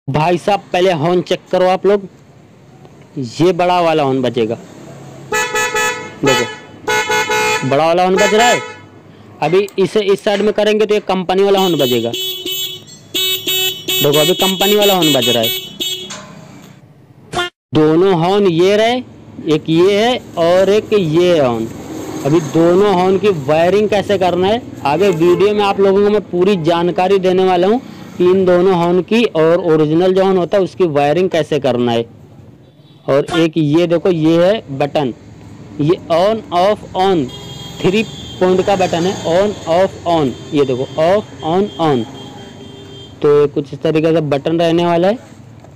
भाई साहब पहले हॉर्न चेक करो आप लोग, ये बड़ा वाला हॉर्न बजेगा। देखो बड़ा वाला हॉर्न बज रहा है। अभी इसे इस साइड में करेंगे तो ये कंपनी वाला हॉर्न बजेगा। देखो अभी कंपनी वाला हॉर्न बज रहा है। दोनों हॉर्न ये रहे, एक ये है और एक ये है हॉर्न। अभी दोनों हॉर्न की वायरिंग कैसे करना है आगे वीडियो में आप लोगों को मैं पूरी जानकारी देने वाला हूँ कि इन दोनों हॉर्न की और ओरिजिनल जो हॉर्न होता है उसकी वायरिंग कैसे करना है। और एक ये देखो ये है बटन, ये ऑन ऑफ ऑन 3 पॉइंट का बटन है, ऑन ऑफ ऑन। ये देखो ऑफ ऑन ऑन, तो कुछ इस तरीके से बटन रहने वाला है।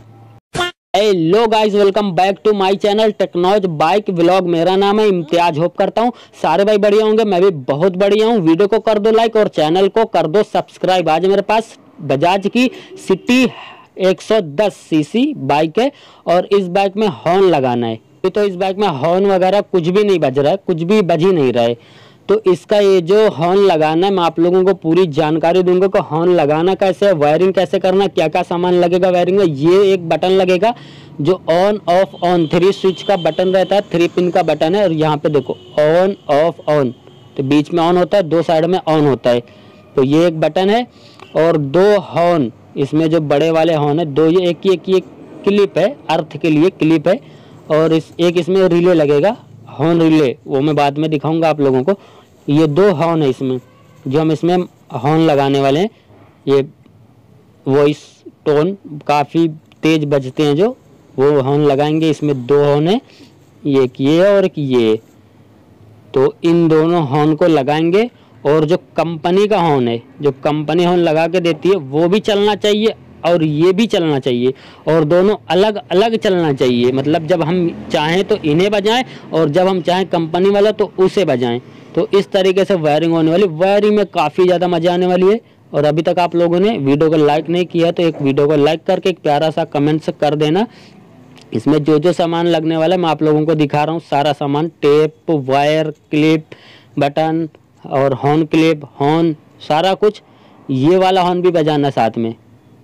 Hello guys, welcome back to my channel technology bike vlog. मेरा नाम है इम्तियाज। होप करता हूँ सारे भाई बढ़िया होंगे, मैं भी बहुत बढ़िया हूँ। वीडियो को कर दो लाइक और चैनल को कर दो सब्सक्राइब। आज मेरे पास बजाज की सिटी 110 सीसी बाइक है और इस बाइक में हॉर्न लगाना है। तो इस बाइक में हॉर्न वगैरह कुछ भी नहीं बज रहा है, कुछ भी बज ही नहीं रहा है। तो इसका ये जो हॉर्न लगाना है मैं आप लोगों को पूरी जानकारी दूंगा कि हॉर्न लगाना कैसे है, वायरिंग कैसे करना, क्या क्या सामान लगेगा वायरिंग में। ये एक बटन लगेगा जो ऑन ऑफ ऑन 3 स्विच का बटन रहता है, 3 पिन का बटन है। और यहाँ पे देखो ऑन ऑफ ऑन, तो बीच में ऑन होता है, 2 साइड में ऑन होता है। तो ये एक बटन है और 2 हॉर्न इसमें जो बड़े वाले हॉर्न है, 2 ये एक क्लिप है, अर्थ के लिए क्लिप है। और एक इसमें रिले लगेगा, हॉर्न रिले, वो मैं बाद में दिखाऊंगा आप लोगों को। ये 2 हॉर्न है इसमें जो हम इसमें हॉर्न लगाने वाले हैं। ये वॉइस टोन काफ़ी तेज बजते हैं जो, वो हॉर्न लगाएंगे। इसमें 2 हॉर्न है, एक ये और एक ये। तो इन दोनों हॉर्न को लगाएंगे और जो कंपनी का हॉर्न है, जो कंपनी हॉर्न लगा के देती है वो भी चलना चाहिए और ये भी चलना चाहिए, और दोनों अलग अलग चलना चाहिए। मतलब जब हम चाहें तो इन्हें बजाएं और जब हम चाहें कंपनी वाला तो उसे बजाएं। तो इस तरीके से वायरिंग होने वाली। वायरिंग में काफ़ी ज़्यादा मजा आने वाली है। और अभी तक आप लोगों ने वीडियो को लाइक नहीं किया तो एक वीडियो को लाइक करके एक प्यारा सा कमेंट कर देना। इसमें जो जो सामान लगने वाला है मैं आप लोगों को दिखा रहा हूँ, सारा सामान, टेप, वायर, क्लिप, बटन और हॉर्न क्लिप, हॉर्न, सारा कुछ। ये वाला हॉर्न भी बजाना साथ में,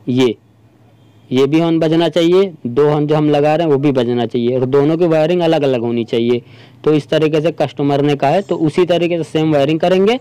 ये भी हॉर्न बजना चाहिए। 2 हॉर्न जो हम लगा रहे हैं वो भी बजना चाहिए और दोनों की वायरिंग अलग अलग होनी चाहिए। तो इस तरीके से कस्टमर ने कहा है, तो उसी तरीके से सेम वायरिंग करेंगे।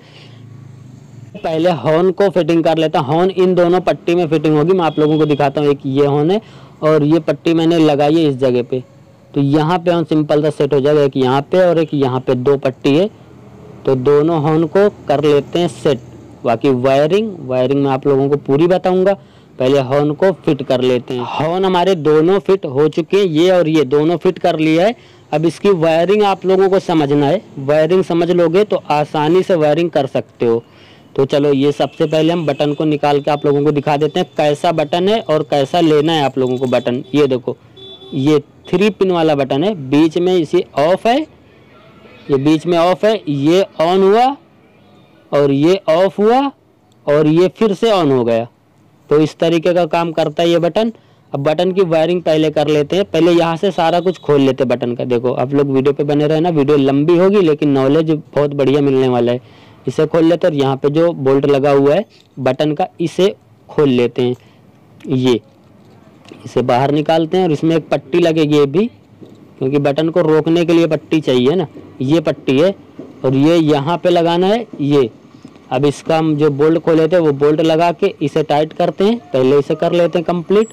पहले हॉर्न को फिटिंग कर लेता हूँ। हॉर्न इन दोनों पट्टी में फिटिंग होगी, मैं आप लोगों को दिखाता हूँ। एक ये हॉर्न है और ये पट्टी मैंने लगाई है इस जगह पे, तो यहाँ पे हॉर्न सिंपल सा सेट हो जाएगा। एक यहाँ पे और एक यहाँ पे 2 पट्टी है, तो दोनों हॉर्न को कर लेते हैं सेट। बाकी वायरिंग मैं आप लोगों को पूरी बताऊंगा। पहले हॉर्न को फिट कर लेते हैं। हॉर्न हमारे दोनों फिट हो चुके हैं, ये और ये दोनों फिट कर लिया है। अब इसकी वायरिंग आप लोगों को समझना है। वायरिंग समझ लोगे तो आसानी से वायरिंग कर सकते हो। तो चलो ये सबसे पहले हम बटन को निकाल के आप लोगों को दिखा देते हैं कैसा बटन है और कैसा लेना है आप लोगों को बटन। ये देखो ये 3 पिन वाला बटन है, बीच में इसे ऑफ है, ये बीच में ऑफ है, ये ऑन हुआ और ये ऑफ हुआ और ये फिर से ऑन हो गया। तो इस तरीके का काम करता है ये बटन। अब बटन की वायरिंग पहले कर लेते हैं। पहले यहाँ से सारा कुछ खोल लेते हैं बटन का। देखो आप लोग वीडियो पे बने रहना, वीडियो लंबी होगी लेकिन नॉलेज बहुत बढ़िया मिलने वाला है। इसे खोल लेते हैं और यहाँ पे जो बोल्ट लगा हुआ है बटन का, इसे खोल लेते हैं। ये इसे बाहर निकालते हैं और इसमें एक पट्टी लगेगी ये भी, क्योंकि बटन को रोकने के लिए पट्टी चाहिए ना। ये पट्टी है और ये यहाँ पे लगाना है ये। अब इसका हम जो बोल्ट खोले थे वो बोल्ट लगा के इसे टाइट करते हैं। पहले इसे कर लेते हैं कंप्लीट।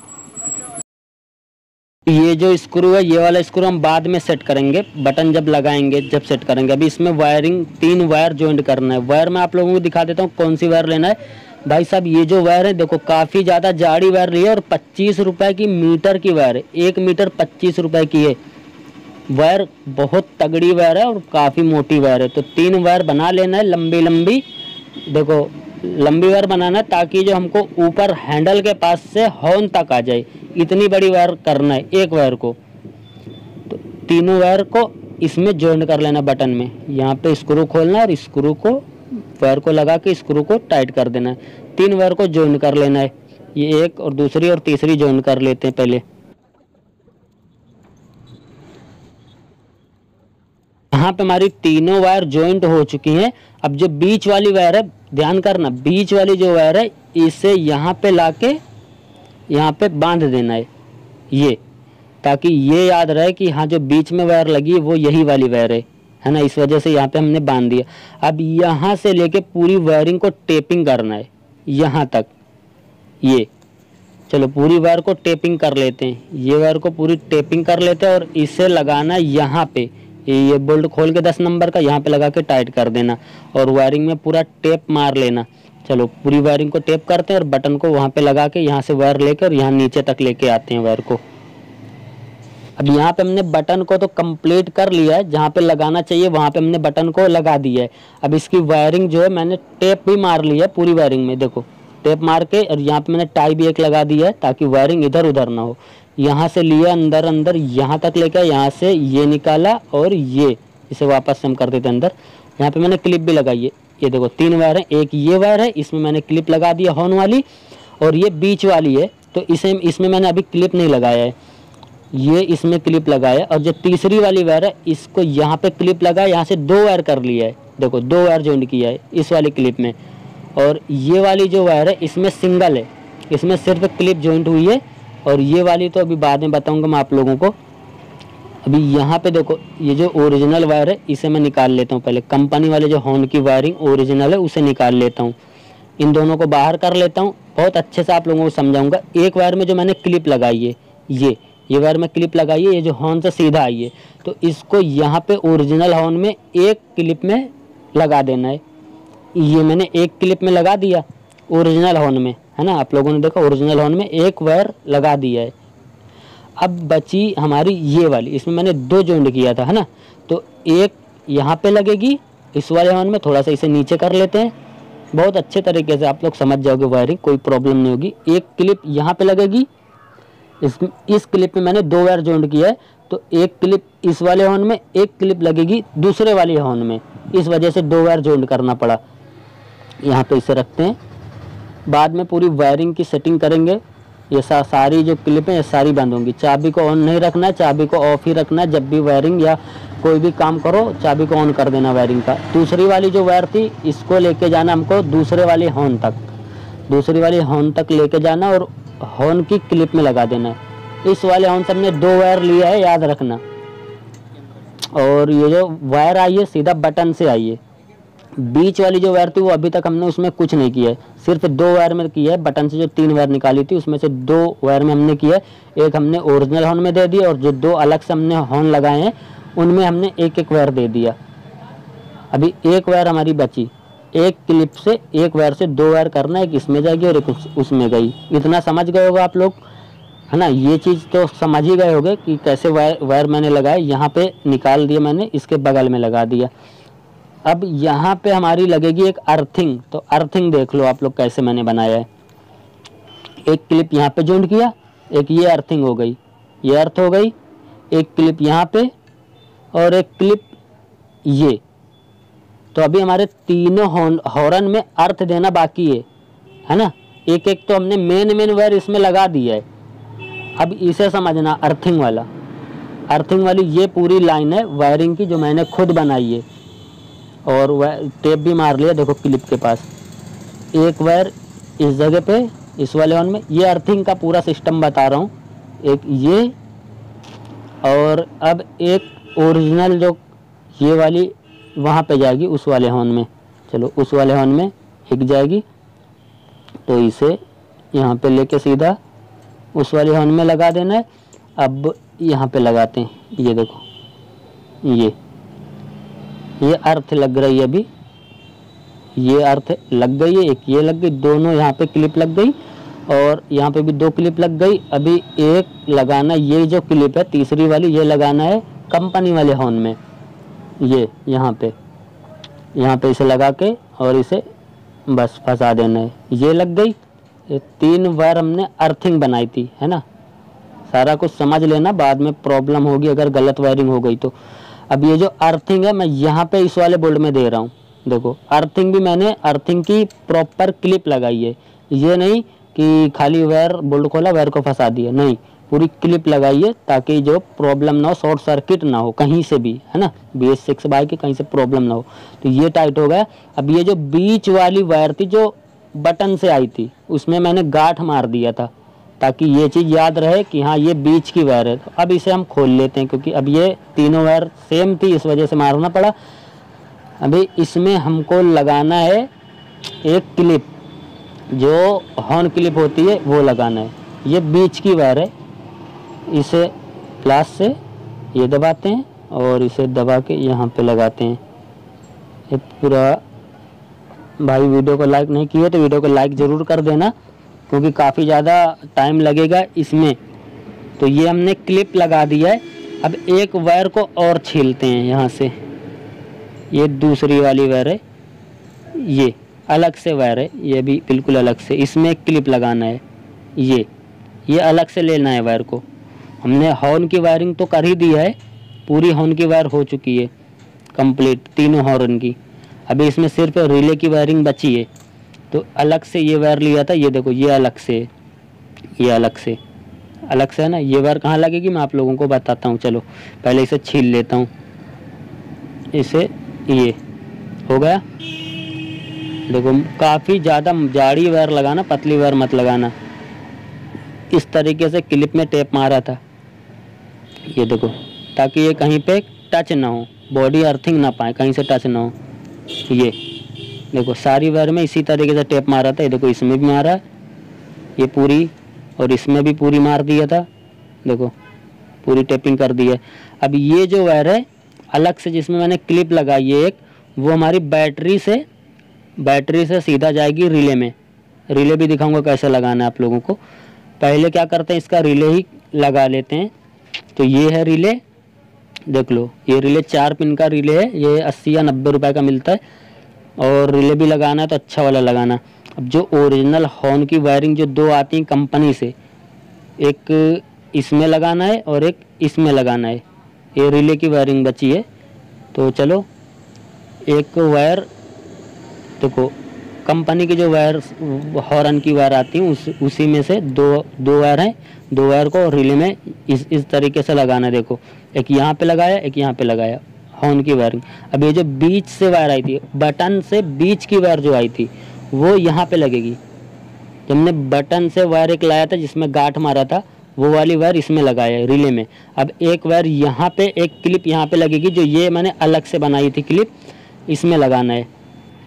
ये जो स्क्रू है, ये वाला स्क्रू हम बाद में सेट करेंगे, बटन जब लगाएंगे जब सेट करेंगे। अभी इसमें वायरिंग 3 वायर ज्वाइंट करना है। वायर मैं आप लोगों को दिखा देता हूँ कौन सी वायर लेना है। भाई साहब ये जो वायर है देखो काफ़ी ज़्यादा जाड़ी वायर रही है और 25 रुपये की मीटर की वायर है। 1 मीटर 25 रुपये की है वायर, बहुत तगड़ी वायर है और काफ़ी मोटी वायर है। तो 3 वायर बना लेना है लंबी लंबी। देखो लंबी वायर बनाना है ताकि जो हमको ऊपर हैंडल के पास से हॉर्न तक आ जाए, इतनी बड़ी वायर करना है एक वायर को। तो तीनों वायर को इसमें जॉइंट कर लेना बटन में। यहाँ पे स्क्रू खोलना है और स्क्रू को वायर को लगा के स्क्रू को टाइट कर देना है। 3 वायर को जॉइंट कर लेना है। ये एक और दूसरी और तीसरी जॉइंट कर लेते हैं पहले। यहाँ पे हमारी तीनों वायर जॉइंट हो चुकी हैं। अब जो बीच वाली वायर है, ध्यान करना, बीच वाली जो वायर है इसे यहाँ पे लाके यहाँ पे बांध देना है ये, ताकि ये याद रहे कि हाँ जो बीच में वायर लगी है वो यही वाली वायर है ना। इस वजह से यहाँ पे हमने बांध दिया। अब यहाँ से लेके पूरी वायरिंग को टेपिंग करना है यहाँ तक। ये चलो पूरी वायर को टेपिंग कर लेते हैं, ये वायर को पूरी टेपिंग कर लेते हैं और इसे लगाना यहाँ पे, ये बोल्ट खोल के 10 नंबर का यहाँ पे लगा के टाइट कर देना और वायरिंग में पूरा टेप मार लेना। चलो पूरी वायरिंग को टेप करते हैं और बटन को वहाँ पे लगा के यहाँ से वायर लेकर यहाँ नीचे तक लेके आते हैं वायर को। अब यहाँ पे हमने बटन को तो कंप्लीट कर लिया है, जहाँ पे लगाना चाहिए वहाँ पे हमने बटन को लगा दिया है। अब इसकी वायरिंग जो है मैंने टेप भी मार लिया है पूरी वायरिंग में, देखो टेप मार के, और यहाँ पे मैंने टाई भी एक लगा दिया है ताकि वायरिंग इधर उधर ना हो। यहाँ से लिया अंदर अंदर यहाँ तक लेकर, यहाँ से ये निकाला और ये इसे वापस से हम कर देते अंदर। यहाँ पे मैंने क्लिप भी लगाई है, ये देखो 3 वायर है, एक ये वायर है इसमें मैंने क्लिप लगा दिया हॉर्न वाली, और ये बीच वाली है तो इसमें मैंने अभी क्लिप नहीं लगाया है, ये इसमें क्लिप लगाया। और जो तीसरी वाली वायर है इसको यहाँ पे क्लिप लगा, यहाँ से 2 वायर कर लिया है, देखो 2 वायर जॉइंट किया है इस वाली क्लिप में। और ये वाली जो वायर है इसमें सिंगल है, इसमें सिर्फ क्लिप जॉइंट हुई है, और ये वाली तो अभी बाद में बताऊंगा मैं आप लोगों को। अभी यहाँ पे देखो ये जो ओरिजिनल वायर है इसे मैं निकाल लेता हूँ, पहले कंपनी वाले जो हॉर्न की वायरिंग ओरिजिनल है उसे निकाल लेता हूँ, इन दोनों को बाहर कर लेता हूँ। बहुत अच्छे से आप लोगों को समझाऊंगा। एक वायर में जो मैंने क्लिप लगाई है ये वायर में क्लिप लगाई है, ये जो हॉर्न से सीधा आई है, तो इसको यहाँ पे ओरिजिनल हॉर्न में एक क्लिप में लगा देना है। ये मैंने एक क्लिप में लगा दिया ओरिजिनल हॉर्न में, है ना, आप लोगों ने देखा ओरिजिनल हॉर्न में एक वायर लगा दिया है। अब बची हमारी ये वाली, इसमें मैंने 2 जॉइंट किया था, है ना, तो एक यहाँ पे लगेगी इस वाले हॉर्न में, थोड़ा सा इसे नीचे कर लेते हैं, बहुत अच्छे तरीके से आप लोग समझ जाओगे वायरिंग, कोई प्रॉब्लम नहीं होगी। एक क्लिप यहाँ पे लगेगी, इस क्लिप में मैंने 2 वायर जॉइंट किया है, तो एक क्लिप इस वाले हॉर्न में, एक क्लिप लगेगी दूसरे वाले हॉर्न में, इस वजह से 2 वायर जॉइंट करना पड़ा। यहाँ पे इसे रखते हैं, बाद में पूरी वायरिंग की सेटिंग करेंगे। ये सारी जो क्लिपें हैं सारी बंद होंगी। चाबी को ऑन नहीं रखना है, चाबी को ऑफ ही रखना है। जब भी वायरिंग या कोई भी काम करो चाबी को ऑन कर देना वायरिंग का। दूसरी वाली जो वायर थी इसको लेके जाना हमको दूसरे वाले हॉर्न तक, दूसरी वाली हॉर्न तक लेके जाना और हॉर्न की क्लिप में लगा देना है। इस वाले हॉर्न से हमने 2 वायर लिया है, याद रखना। और ये जो वायर आई है सीधा बटन से आई है। बीच वाली जो वायर थी वो अभी तक हमने उसमें कुछ नहीं किया है, सिर्फ 2 वायर में किया है। बटन से जो 3 वायर निकाली थी उसमें से 2 वायर में हमने किया है। एक हमने ओरिजिनल हॉर्न में दे दिया और जो 2 अलग से हमने हॉर्न लगाए हैं उनमें हमने एक वायर दे दिया। अभी एक वायर हमारी बची, एक क्लिप से एक वायर से 2 वायर करना है, एक इसमें जाएगी और एक उसमें गई। इतना समझ गए होगा आप लोग, है ना, ये चीज़ तो समझ ही गए होगे कि कैसे वायर मैंने लगाए। यहाँ पे निकाल दिया मैंने, इसके बगल में लगा दिया। अब यहाँ पे हमारी लगेगी एक अर्थिंग, तो अर्थिंग देख लो आप लोग कैसे मैंने बनाया है। एक क्लिप यहाँ पे जॉइंट किया, एक ये अर्थिंग हो गई, ये अर्थ हो गई, एक क्लिप यहाँ पे और एक क्लिप ये। तो अभी हमारे तीनों हॉर्न में अर्थ देना बाकी है ना। एक एक तो हमने मेन वायर इसमें लगा दिया है। अब इसे समझना, अर्थिंग वाला, अर्थिंग वाली ये पूरी लाइन है वायरिंग की जो मैंने खुद बनाई है, और वह टेप भी मार लिया देखो क्लिप के पास। एक वायर इस जगह पे इस वाले हॉर्न में, ये अर्थिंग का पूरा सिस्टम बता रहा हूँ। एक ये, और अब एक ओरिजिनल जो ये वाली वहाँ पे जाएगी उस वाले हॉर्न में। चलो उस वाले हॉर्न में एक जाएगी, तो इसे यहाँ पे लेके सीधा उस वाले हॉर्न में लगा देना है। अब यहाँ पे लगाते हैं, ये देखो ये अर्थ लग रही है। अभी ये अर्थ लग गई है, एक ये लग गई, दोनों यहाँ पे क्लिप लग गई और यहाँ पे भी 2 क्लिप लग गई। अभी एक लगाना, ये जो क्लिप है तीसरी वाली, ये लगाना है कंपनी वाले हॉर्न में। ये यहाँ पे इसे लगा के और इसे बस फंसा देना है। ये लग गई। ये 3 वायर हमने अर्थिंग बनाई थी, है ना। सारा कुछ समझ लेना, बाद में प्रॉब्लम होगी अगर गलत वायरिंग हो गई तो। अब ये जो अर्थिंग है मैं यहाँ पे इस वाले बोल्ट में दे रहा हूँ, देखो अर्थिंग भी मैंने अर्थिंग की प्रॉपर क्लिप लगाई है। ये नहीं कि खाली वायर बोल्ट खोला वायर को फंसा दिया, नहीं, पूरी क्लिप लगाई है ताकि जो प्रॉब्लम ना हो, शॉर्ट सर्किट ना हो कहीं से भी, है ना, BS6 बाइक की कहीं से प्रॉब्लम ना हो। तो ये टाइट हो गया। अब ये जो बीच वाली वायर थी जो बटन से आई थी उसमें मैंने गांठ मार दिया था ताकि ये चीज़ याद रहे कि हाँ ये बीच की वायर है। तो अब इसे हम खोल लेते हैं, क्योंकि अब ये तीनों वायर सेम थी, इस वजह से मारना पड़ा। अभी इसमें हमको लगाना है एक क्लिप, जो हॉर्न क्लिप होती है वो लगाना है। ये बीच की वायर है, इसे प्लास से ये दबाते हैं और इसे दबा के यहाँ पे लगाते हैं। ये पूरा, भाई वीडियो को लाइक नहीं किया तो वीडियो को लाइक ज़रूर कर देना, क्योंकि काफ़ी ज़्यादा टाइम लगेगा इसमें। तो ये हमने क्लिप लगा दिया है। अब एक वायर को और छीलते हैं यहाँ से, ये दूसरी वाली वायर है, ये अलग से वायर है, ये भी बिल्कुल अलग से, इसमें एक क्लिप लगाना है। ये अलग से लेना है वायर को। हमने हॉर्न की वायरिंग तो कर ही दी है, पूरी हॉर्न की वायर हो चुकी है कंप्लीट, तीनों हॉर्न की। अभी इसमें सिर्फ रिले की वायरिंग बची है, तो अलग से ये वायर लिया था। ये देखो, ये अलग से, ये अलग से है ना। ये वायर कहाँ लगेगी मैं आप लोगों को बताता हूँ। चलो पहले इसे छील लेता हूँ, इसे, ये हो गया। देखो काफ़ी ज़्यादा जाड़ी वायर लगाना, पतली वायर मत लगाना। इस तरीके से क्लिप में टेप मारा था, ये देखो, ताकि ये कहीं पे टच ना हो, बॉडी अर्थिंग ना पाए, कहीं से टच ना हो। ये देखो सारी वायर में इसी तरीके से टेप मारा था। ये देखो इसमें भी मारा, ये पूरी, और इसमें भी पूरी मार दिया था। देखो पूरी टेपिंग कर दी है। अब ये जो वायर है अलग से जिसमें मैंने क्लिप लगाई है एक, वो हमारी बैटरी से सीधा जाएगी रिले में। रिले भी दिखाऊंगा कैसे लगाना है आप लोगों को। पहले क्या करते हैं, इसका रिले ही लगा लेते हैं। तो ये है रिले, देख लो, ये रिले 4 पिन का रिले है, ये 80 या 90 रुपए का मिलता है। और रिले भी लगाना है तो अच्छा वाला लगाना। अब जो ओरिजिनल हॉर्न की वायरिंग जो 2 आती हैं कंपनी से, एक इसमें लगाना है और एक इसमें लगाना है। ये रिले की वायरिंग बची है। तो चलो, एक वायर देखो, कंपनी की जो वायर हॉर्न की वायर आती हैं उसी में से दो वायर हैं। 2 वायर को रिले में इस तरीके से लगाना है। देखो, एक यहाँ पे लगाया, एक यहाँ पे लगाया, हॉर्न की वायरिंग। अब ये जो बीच से वायर आई थी, बटन से बीच की वायर जो आई थी, वो यहाँ पे लगेगी। जब हमने बटन से वायर एक लाया था जिसमें गांठ मारा था, वो वाली वायर इसमें लगाया है रिले में। अब एक वायर यहाँ पे, एक क्लिप यहाँ पे लगेगी, जो ये मैंने अलग से बनाई थी क्लिप, इसमें लगाना है।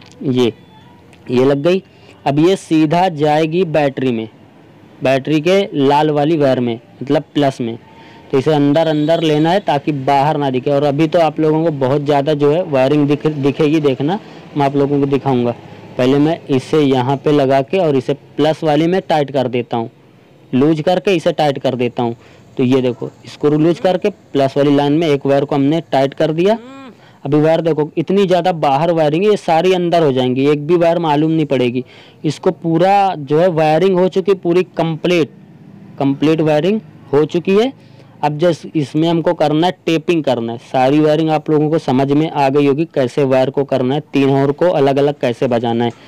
ये लग गई। अब ये सीधा जाएगी बैटरी में, बैटरी के लाल वाली वायर में, मतलब प्लस में। तो इसे अंदर लेना है ताकि बाहर ना दिखे। और अभी तो आप लोगों को बहुत ज़्यादा जो है वायरिंग दिखेगी, देखना मैं आप लोगों को दिखाऊंगा। पहले मैं इसे यहाँ पे लगा के और इसे प्लस वाली में टाइट कर देता हूँ, लूज करके इसे टाइट कर देता हूँ। तो ये देखो, इसको लूज करके प्लस वाली लाइन में एक वायर को हमने टाइट कर दिया। अभी वायर देखो, इतनी ज़्यादा बाहर वायरिंग है, ये सारी अंदर हो जाएंगी, एक भी वायर मालूम नहीं पड़ेगी। इसको पूरा जो है वायरिंग हो चुकी, पूरी कंप्लीट वायरिंग हो चुकी है। अब जस्ट इसमें हमको करना है टेपिंग करना है। सारी वायरिंग आप लोगों को समझ में आ गई होगी कैसे वायर को करना है। 3 हॉर्न को अलग अलग कैसे बजाना है,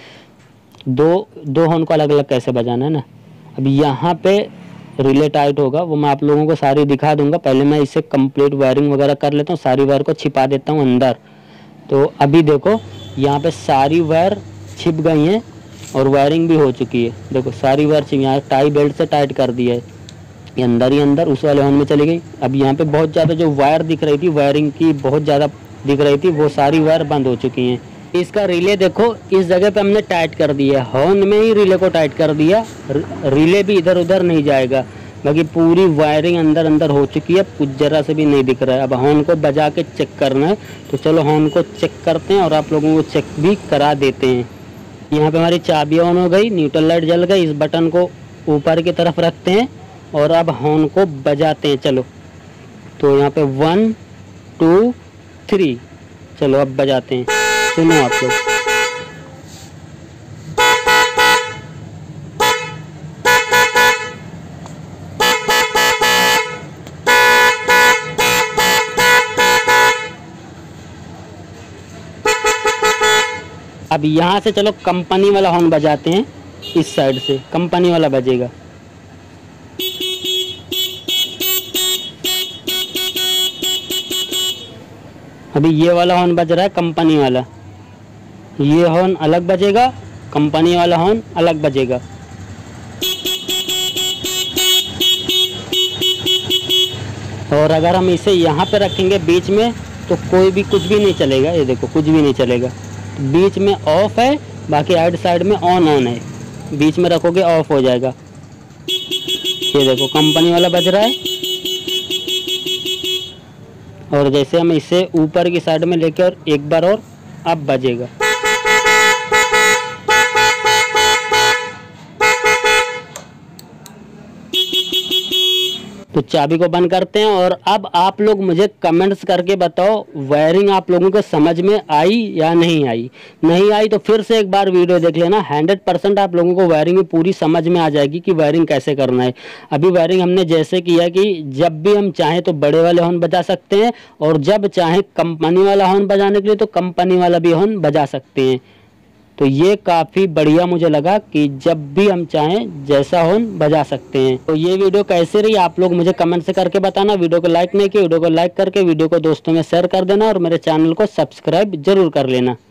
दो हॉर्न को अलग अलग कैसे बजाना है ना। अब यहाँ पे रिले टाइट होगा, वो मैं आप लोगों को सारी दिखा दूंगा। पहले मैं इसे कंप्लीट वायरिंग वगैरह कर लेता हूँ, सारी वायर को छिपा देता हूँ अंदर। तो अभी देखो यहाँ पे सारी वायर छिप गई हैं और वायरिंग भी हो चुकी है। देखो सारी वायर छिप, यहाँ टाई बेल्ट से टाइट कर दिया है, ये अंदर ही अंदर उस वाले हॉर्न में चली गई। अब यहाँ पे बहुत ज़्यादा जो वायर दिख रही थी, वायरिंग की बहुत ज़्यादा दिख रही थी, वो सारी वायर बंद हो चुकी हैं। इसका रिले देखो, इस जगह पे हमने टाइट कर दिया है, हॉर्न में ही रिले को टाइट कर दिया। रिले भी इधर उधर नहीं जाएगा, बाकी पूरी वायरिंग अंदर हो चुकी है, कुछ जरा से भी नहीं दिख रहा है। अब हॉर्न को बजा के चेक करना है, तो चलो हॉर्न को चेक करते हैं और आप लोगों को चेक भी करा देते हैं। यहाँ पे हमारी चाबी ऑन हो गई, न्यूट्रल लाइट जल गई। इस बटन को ऊपर की तरफ रखते हैं और अब हॉर्न को बजाते हैं। चलो, तो यहाँ पे 1 2 3, चलो अब बजाते हैं, सुनो आप लोग। अब यहाँ से चलो कंपनी वाला हॉर्न बजाते हैं, इस साइड से कंपनी वाला बजेगा। अभी ये वाला हॉर्न बज रहा है कंपनी वाला, ये हॉर्न अलग बजेगा, कंपनी वाला हॉर्न अलग बजेगा। और अगर हम इसे यहाँ पे रखेंगे बीच में तो कोई भी कुछ भी नहीं चलेगा। ये देखो कुछ भी नहीं चलेगा। बीच में ऑफ है, बाकी साइड में ऑन है। बीच में रखोगे ऑफ हो जाएगा। ये देखो कंपनी वाला बज रहा है। और जैसे हम इसे ऊपर की साइड में लेके और एक बार और अब बजेगा। तो चाबी को बंद करते हैं। और अब आप लोग मुझे कमेंट्स करके बताओ वायरिंग आप लोगों को समझ में आई या नहीं आई। नहीं आई तो फिर से एक बार वीडियो देख लेना। 100% आप लोगों को वायरिंग पूरी समझ में आ जाएगी कि वायरिंग कैसे करना है। अभी वायरिंग हमने जैसे किया कि जब भी हम चाहें तो बड़े वाले हॉर्न बजा सकते हैं, और जब चाहें कंपनी वाला हॉर्न बजाने के लिए तो कंपनी वाला भी हॉर्न बजा सकते हैं। तो ये काफ़ी बढ़िया मुझे लगा कि जब भी हम चाहें जैसा हॉर्न बजा सकते हैं। तो ये वीडियो कैसे रही आप लोग मुझे कमेंट से करके बताना। वीडियो को लाइक नहीं किया, वीडियो को लाइक करके वीडियो को दोस्तों में शेयर कर देना, और मेरे चैनल को सब्सक्राइब जरूर कर लेना।